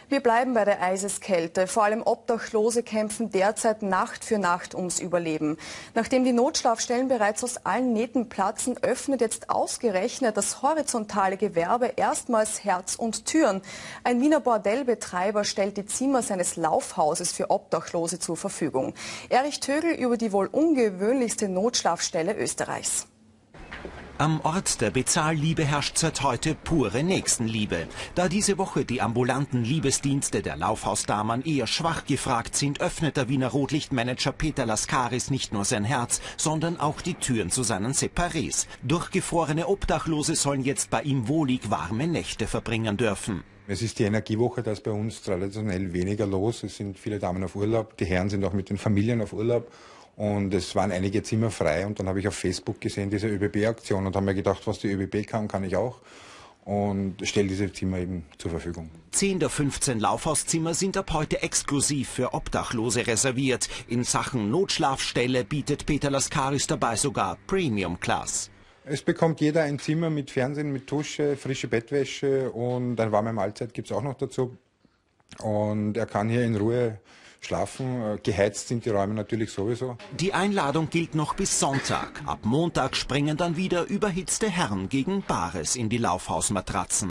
Wir bleiben bei der Eiseskälte. Vor allem Obdachlose kämpfen derzeit Nacht für Nacht ums Überleben. Nachdem die Notschlafstellen bereits aus allen Nähten platzen, öffnet jetzt ausgerechnet das horizontale Gewerbe erstmals Herz und Türen. Ein Wiener Bordellbetreiber stellt die Zimmer seines Laufhauses für Obdachlose zur Verfügung. Erich Tögl über die wohl ungewöhnlichste Notschlafstelle Österreichs. Am Ort der Bezahlliebe herrscht seit heute pure Nächstenliebe. Da diese Woche die ambulanten Liebesdienste der Laufhausdamen eher schwach gefragt sind, öffnet der Wiener Rotlichtmanager Peter Laskaris nicht nur sein Herz, sondern auch die Türen zu seinen Separés. Durchgefrorene Obdachlose sollen jetzt bei ihm wohlig warme Nächte verbringen dürfen. Es ist die Energiewoche, da ist bei uns traditionell weniger los. Es sind viele Damen auf Urlaub, die Herren sind auch mit den Familien auf Urlaub. Und es waren einige Zimmer frei und dann habe ich auf Facebook gesehen, diese ÖBB-Aktion und habe mir gedacht, was die ÖBB kann, kann ich auch. Und stelle diese Zimmer eben zur Verfügung. 10 der 15 Laufhauszimmer sind ab heute exklusiv für Obdachlose reserviert. In Sachen Notschlafstelle bietet Peter Laskaris dabei sogar Premium Class. Es bekommt jeder ein Zimmer mit Fernsehen, mit Dusche, frische Bettwäsche und eine warme Mahlzeit gibt es auch noch dazu. Und er kann hier in Ruhe schlafen. Geheizt sind die Räume natürlich sowieso. Die Einladung gilt noch bis Sonntag. Ab Montag springen dann wieder überhitzte Herren gegen Bares in die Laufhausmatratzen.